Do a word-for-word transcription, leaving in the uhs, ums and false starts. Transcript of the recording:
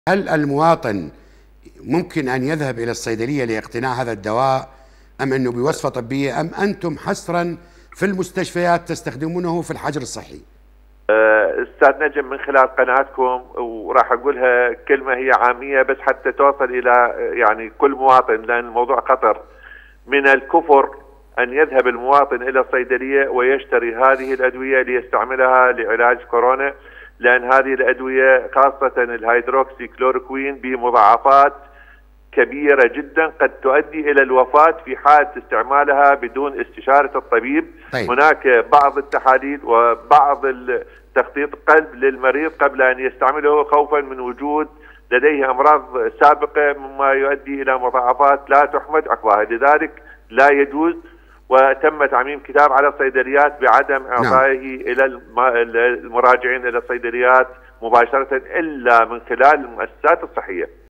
هل المواطن ممكن أن يذهب إلى الصيدلية لاقتناء هذا الدواء، أم أنه بوصفة طبية، أم أنتم حصرا في المستشفيات تستخدمونه في الحجر الصحي؟ أستاذ نجم، من خلال قناتكم وراح أقولها كلمة هي عامية بس حتى توصل إلى يعني كل مواطن، لأن الموضوع خطر. من الكفر أن يذهب المواطن إلى الصيدلية ويشتري هذه الأدوية ليستعملها لعلاج كورونا، لأن هذه الأدوية خاصة الهيدروكسي كلوروكوين بمضاعفات كبيرة جدا قد تؤدي إلى الوفاة في حال استعمالها بدون استشارة الطبيب. طيب. هناك بعض التحاليل وبعض تخطيط قلب للمريض قبل أن يستعمله، خوفا من وجود لديه أمراض سابقة مما يؤدي إلى مضاعفات لا تحمد عقباها، لذلك لا يجوز. وتم تعميم كتاب على الصيدليات بعدم إعطائه نعم. إلى المراجعين إلى الصيدليات مباشرة إلا من خلال المؤسسات الصحية.